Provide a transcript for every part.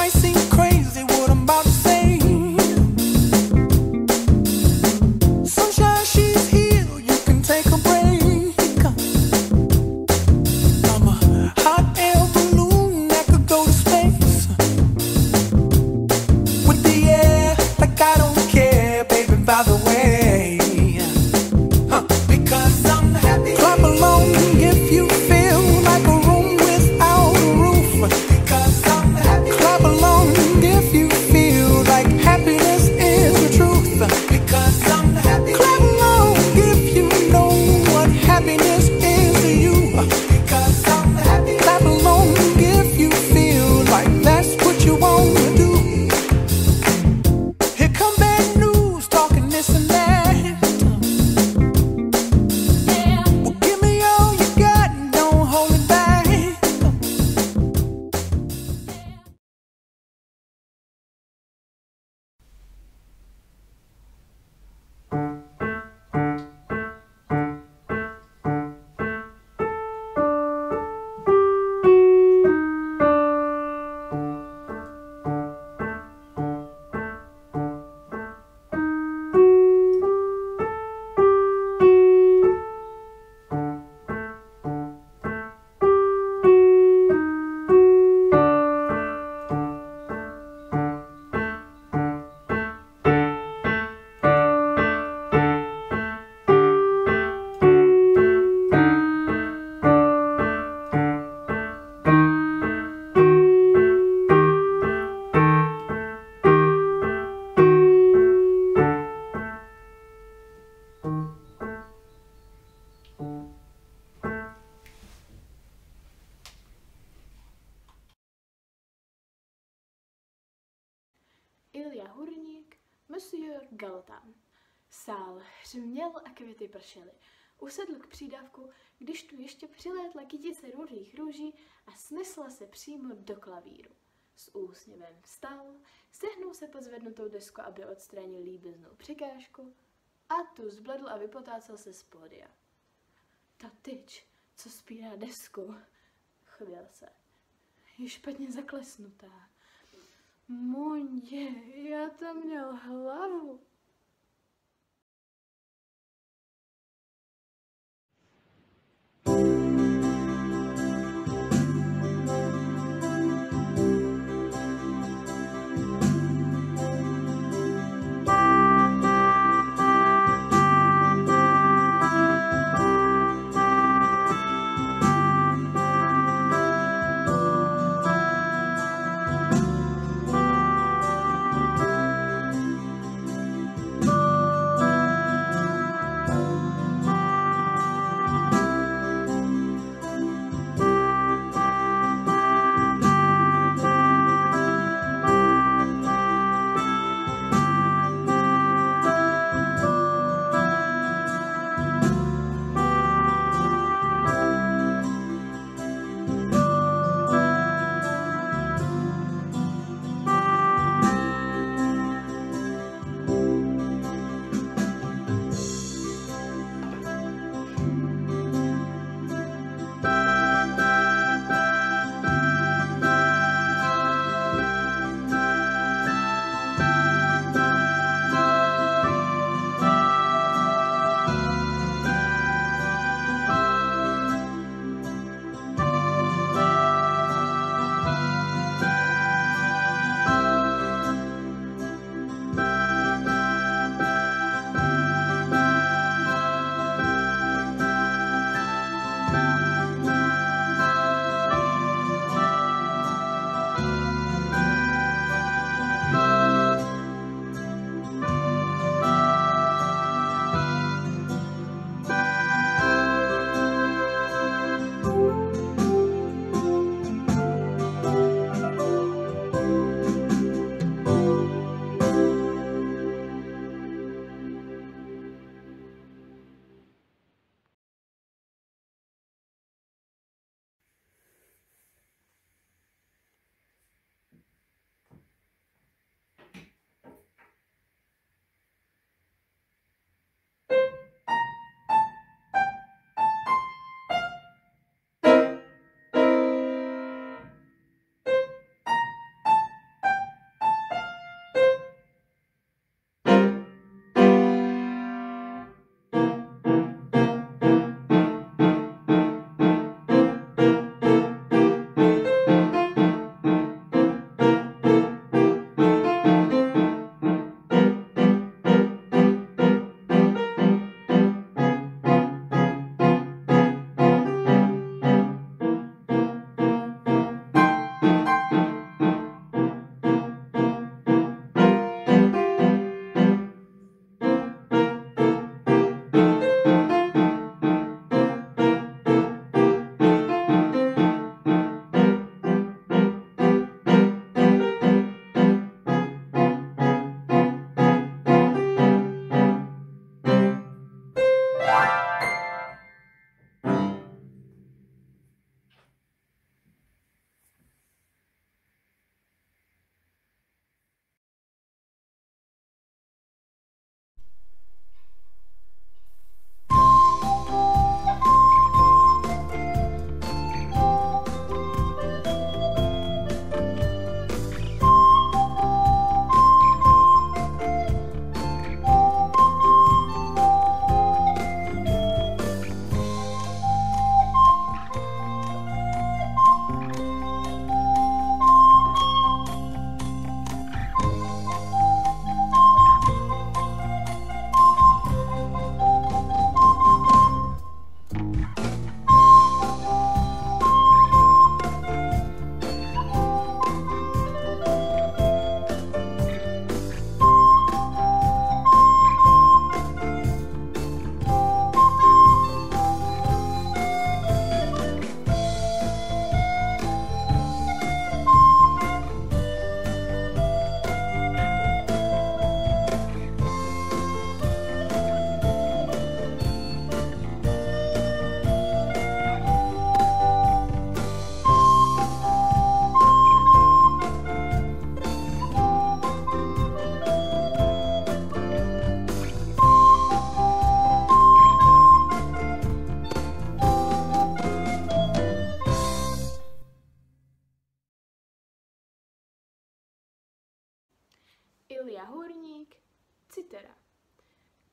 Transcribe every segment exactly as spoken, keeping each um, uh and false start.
Ilja Hurník, Monsieur Galtan. Sál hřměl a květy pršely. Usedl k přídavku, když tu ještě přilétla kytice růžích růží a snesla se přímo do klavíru. S úsměvem vstal, sehnul se pod zvednutou desku, aby odstranil líbeznou překážku, a tu zbledl a vypotácel se z pódia. Ta tyč, co spírá desku, chvěl se. Je špatně zaklesnutá. Mundě, já tam měl hlavu.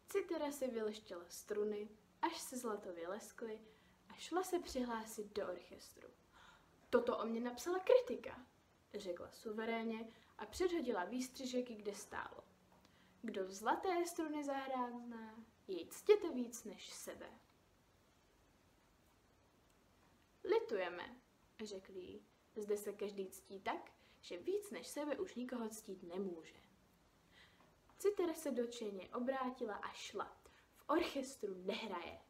Citera si vyleštěla struny, až se zlatově leskly a šla se přihlásit do orchestru. Toto o mě napsala kritika, řekla suverénně a předhodila výstřižek, kde stálo. Kdo v zlaté struny zahrát zná, jej ctěte víc než sebe. Litujeme, řekl jí. Zde se každý ctí tak, že víc než sebe už nikoho ctít nemůže. Citera se dočeně obrátila a šla. V orchestru nehraje.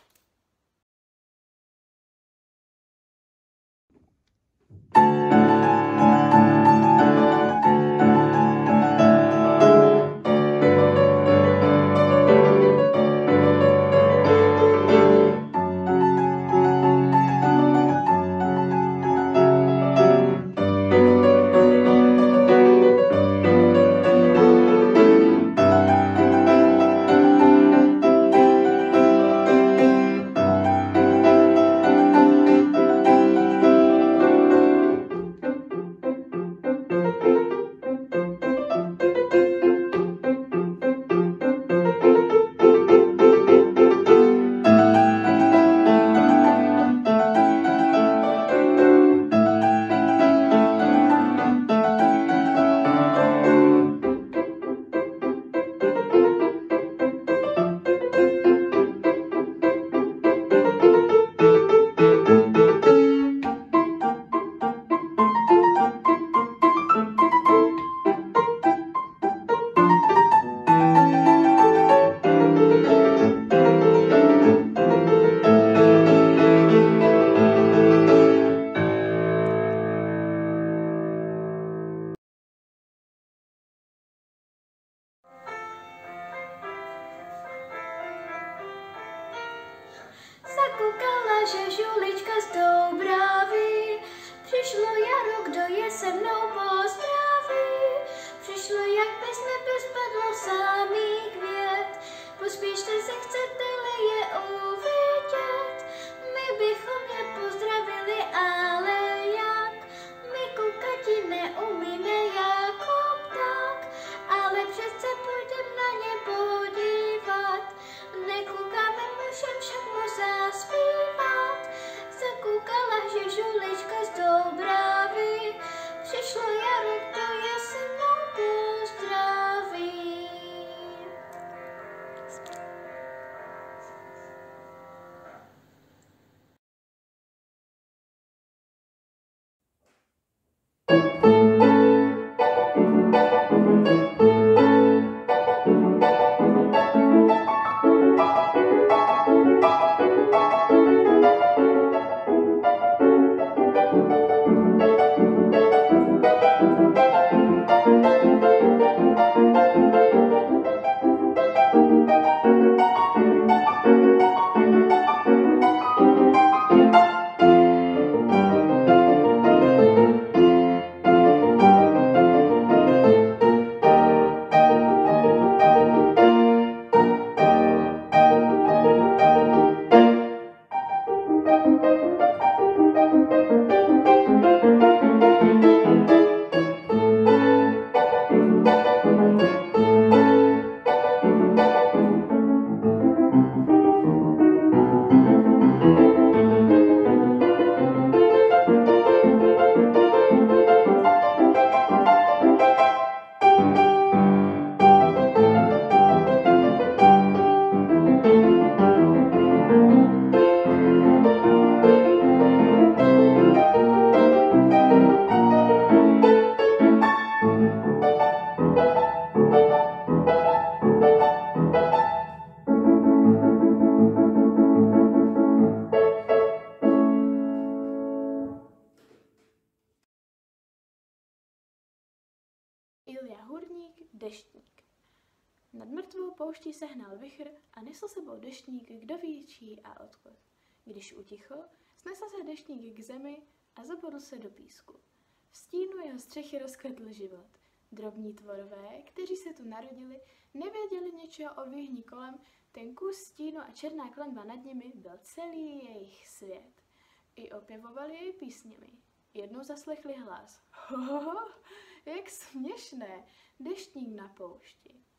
Zakoukala, že žulička z Doubrávy, přišlo jaro, kdo je se mnou pozdraví. Přišlo, jak by z nebe spadlo samý květ, pospíšte se, chcete-li je uvidět. My bychom je pozdravili, ale jak? My koukati neumíme jako pták, ale přece půjdem na ně podívat. Nekoukáme, všem však mu zaspívat. Zakoukala, že žulička z Doubrávy, přišlo jaro, kdo je se mnou pozdraví. Ilja Hurník, Deštník. Nad mrtvou pouští se hnal vichr a nesl sebou deštník, kdo ví čí a odkud. Když uticho, snesl se deštník k zemi a zapadl se do písku. V stínu jeho střechy rozkvetl život. Drobní tvorové, kteří se tu narodili, nevěděli něčeho o výhni kolem, ten kus stínu a černá klenba nad nimi byl celý jejich svět. I opěvovali jej písněmi. Jednou zaslechli hlas. Hohoho, jak směšné, deštník na poušti.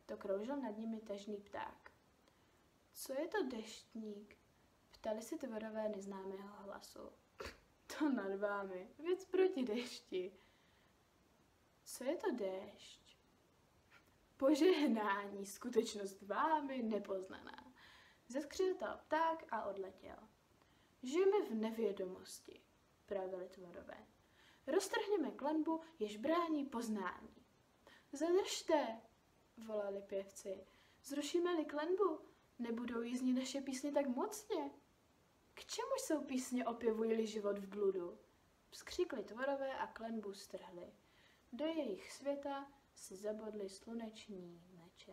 To kroužil nad nimi tažný pták. Co je to deštník? Ptali si tvorové neznámého hlasu. To nad vámi, věc proti dešti. Co je to déšť? Požehnání, skutečnost vámi nepoznaná. Zeskřital pták a odletěl. Žijeme v nevědomosti, pravili tvorové. Roztrhněme klenbu, jež brání poznání. Zadržte, volali pěvci. Zrušíme-li klenbu, nebudou jí znít naše písně tak mocně. K čemu jsou písně opěvují-li život v bludu? Vzkřikli tvorové a klenbu strhli. Do jejich světa se zabodly sluneční meče.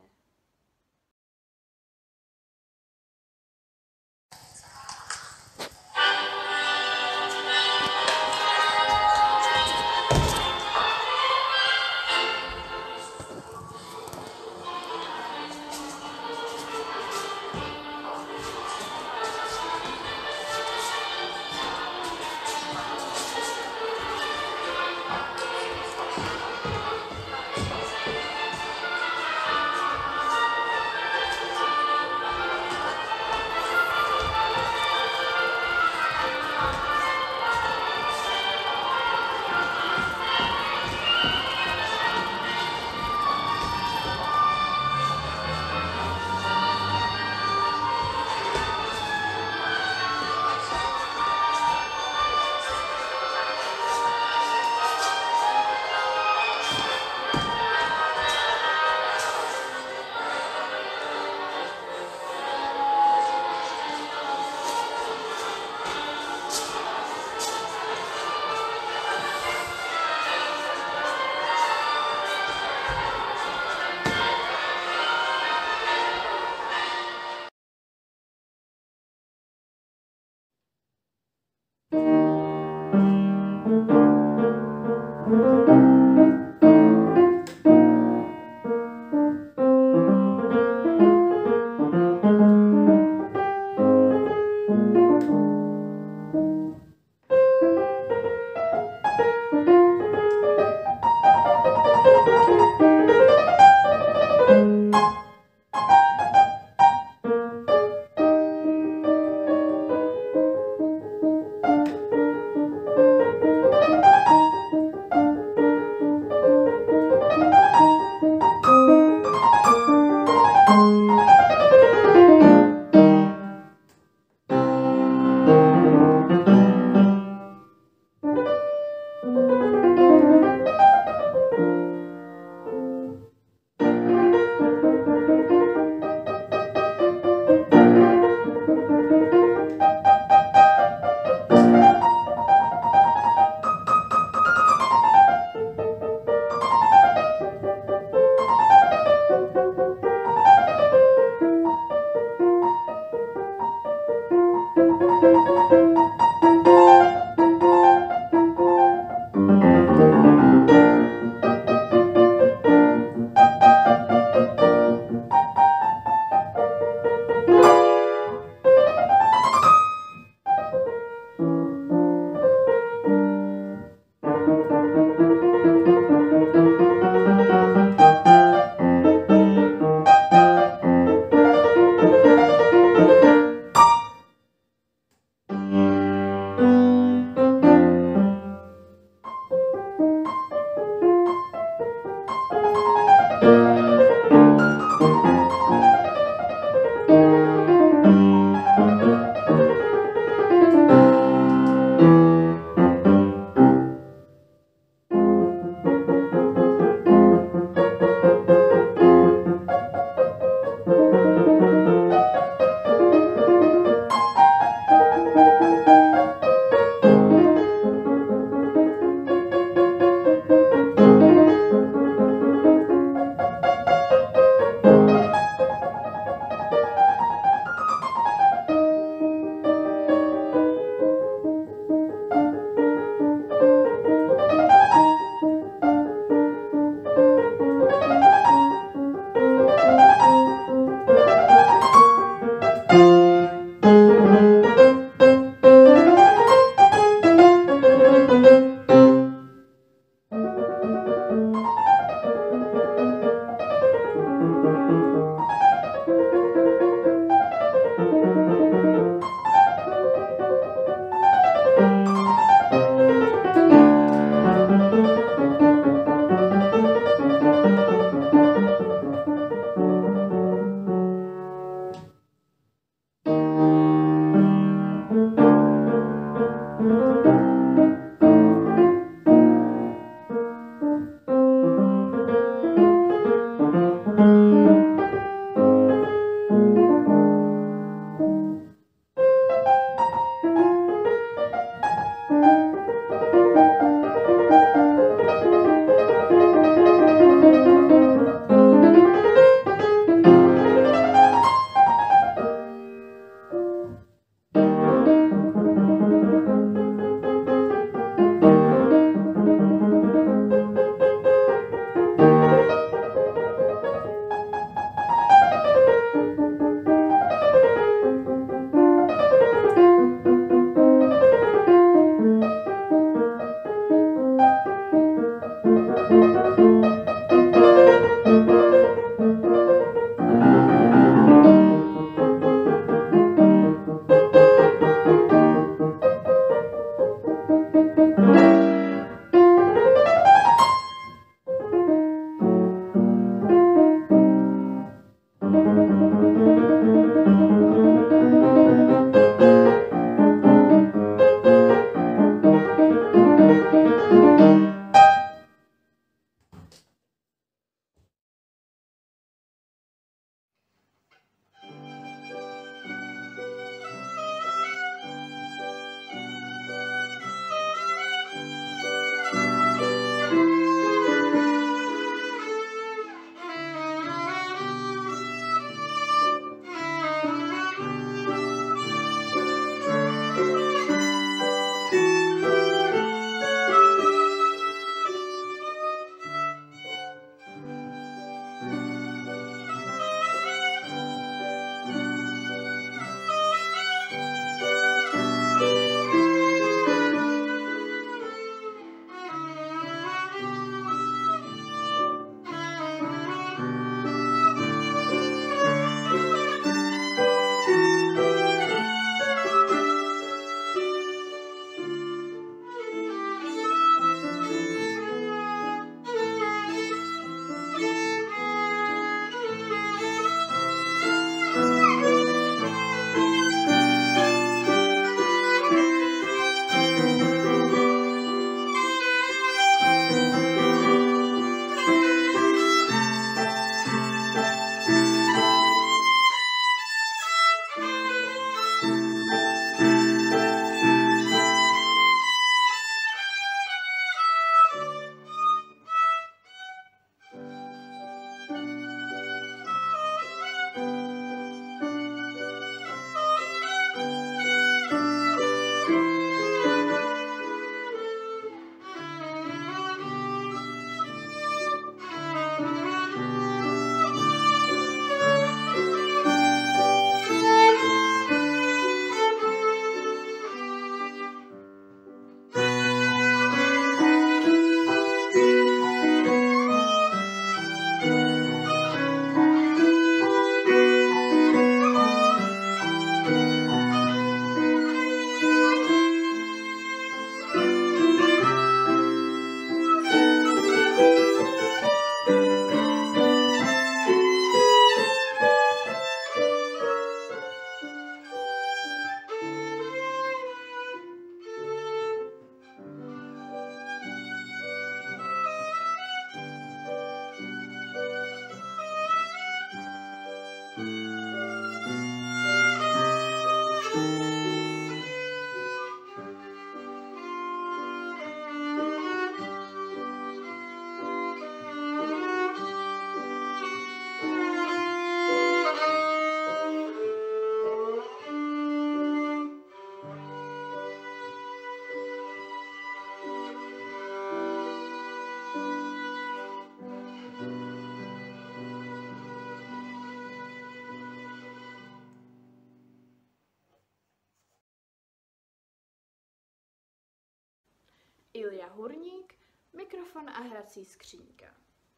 Ilja Hurník, mikrofon a hrací skřínka.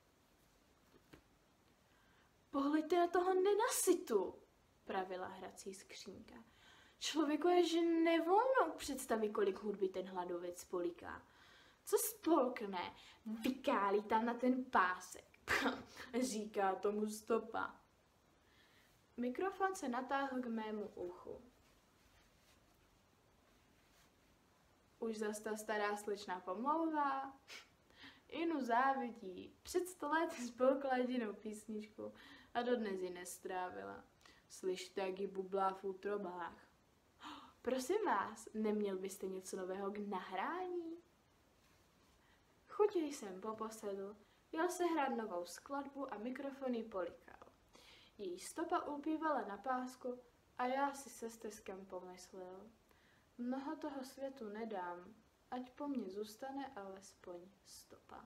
Pohleďte na toho nenasytu, pravila hrací skřínka. Člověku je, že nevolnou představí, kolik hudby ten hladovec poliká. Co spolkne, vykálí tam na ten pásek, říká tomu stopa. Mikrofon se natáhl k mému uchu. Už zas ta stará slečna pomlouvá, Inu závidí. Před sto let spolkla jedinou písničku a dodnes ji nestrávila. Slyšte, jak ji bublá v útrobách. Prosím vás, neměl byste něco nového k nahrání? Chutě jsem poposedl, jel se hrát novou skladbu a mikrofon ji polikal. Její stopa ulpívala na pásku a já si se steskem pomyslel. Mnoho toho světu nedám, ať po mně zůstane alespoň stopa.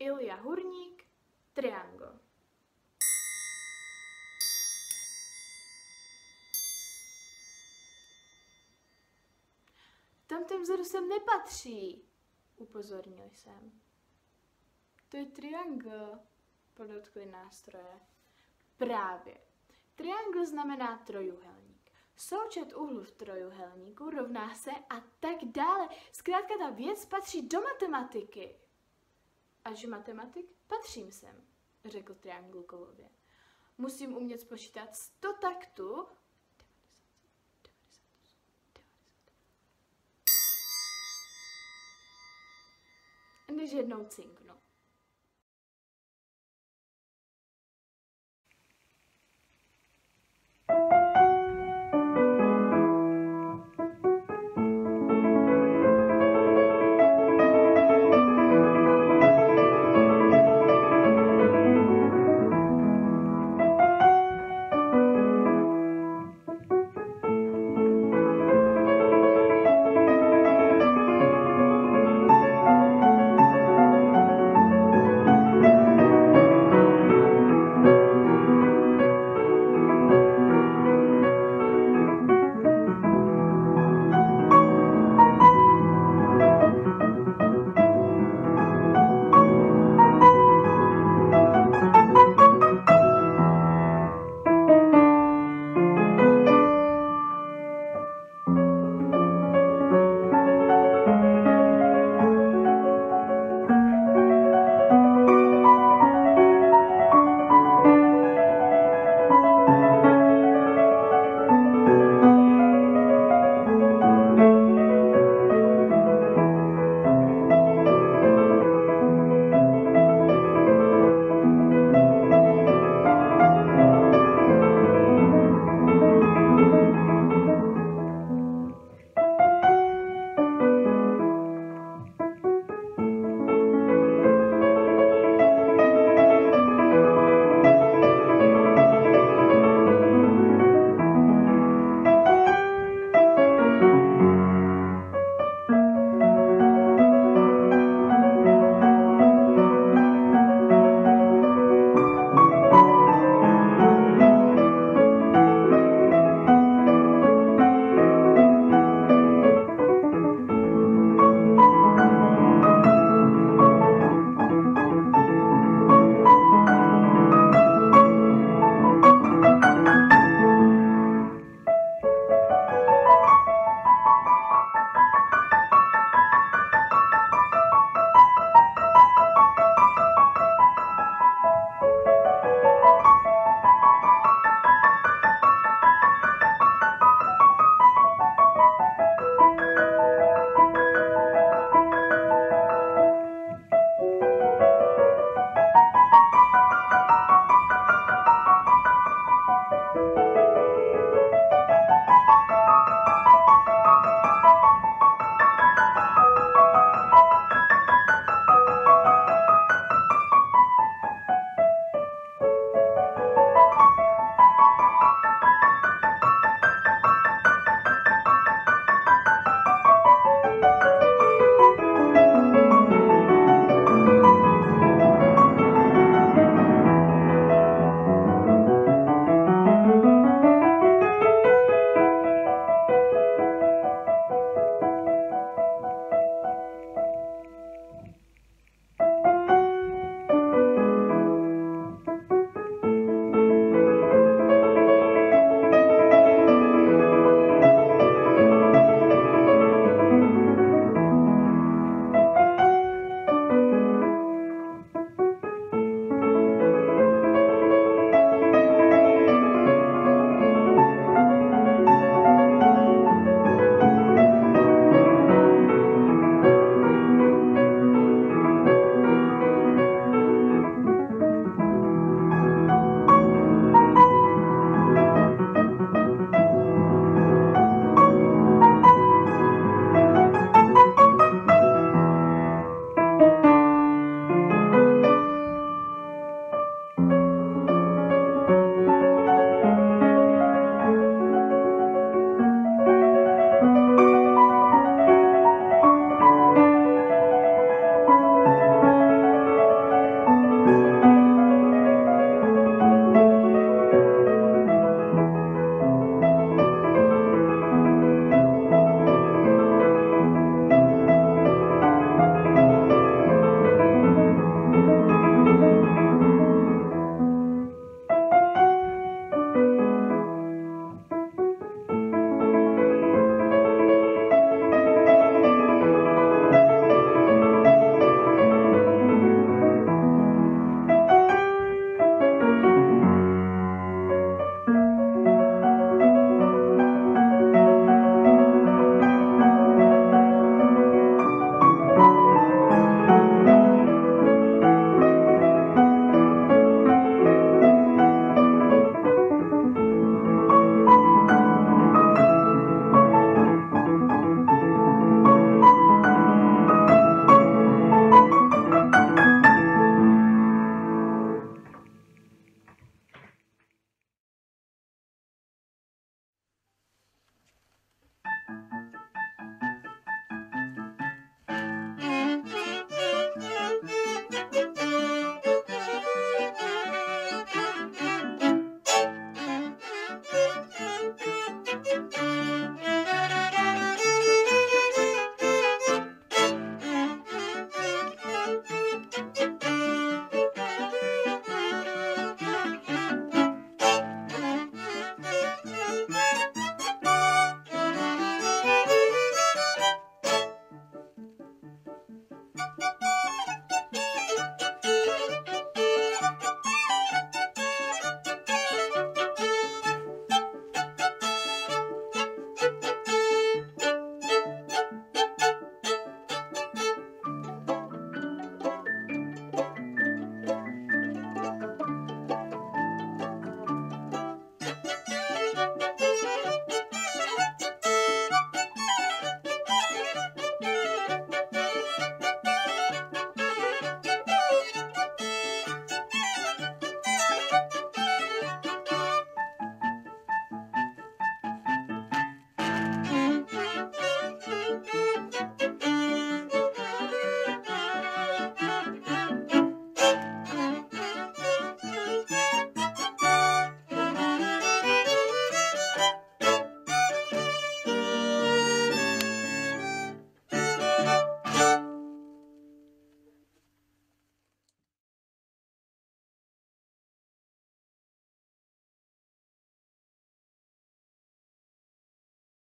Ilja Hurník, triangl. V tomto vzoru sem nepatří, upozornil jsem. To je triangl, podotkli nástroje. Právě. Triangl znamená trojuhelník. Součet úhlu v trojuhelníku rovná se a tak dále. Zkrátka ta věc patří do matematiky. A že matematik? Patřím sem, řekl triangl kovově. Musím umět spočítat sto taktů. Než jednou cinknu.